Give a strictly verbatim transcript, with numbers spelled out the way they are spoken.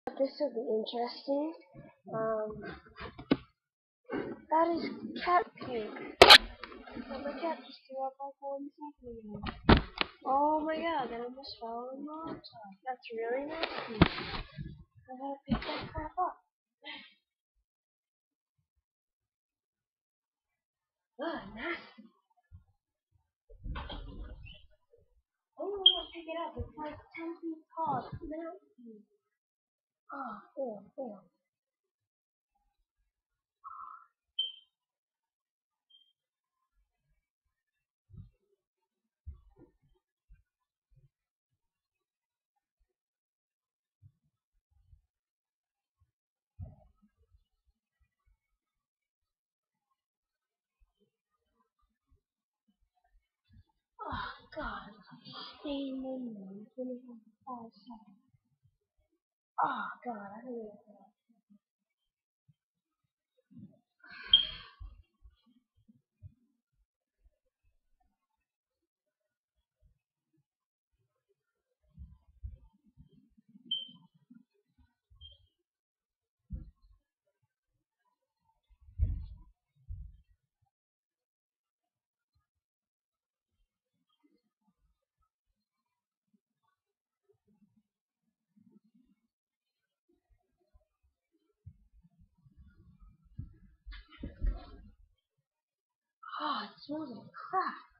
This will be interesting. Um, that is cat puke. But my cat just threw up like one second ago. Oh my god, that almost fell in the hot tub. That's really nasty. I gotta pick that crap up. Ugh, nasty. Oh, I'm gonna pick it up. It's like ten feet tall. It's nasty. Oh, ew, ew. Oh god, it's staying in there. It's gonna have five seconds. Oh god, I don't know. Oh, it smells like crap.